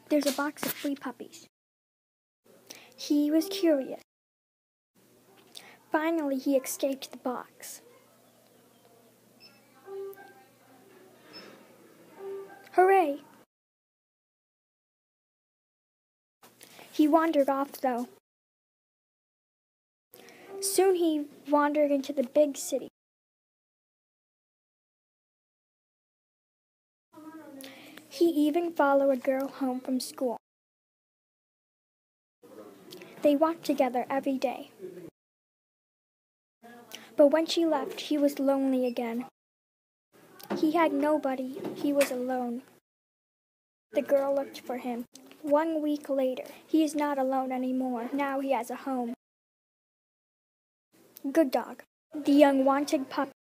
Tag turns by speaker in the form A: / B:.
A: There's a box of free puppies. He was curious. Finally, he escaped the box. Hooray! He wandered off, though. Soon he wandered into the big city. He even followed a girl home from school. They walked together every day. But when she left, he was lonely again. He had nobody. He was alone. The girl looked for him. 1 week later, he is not alone anymore. Now he has a home. Good dog. The unwanted pup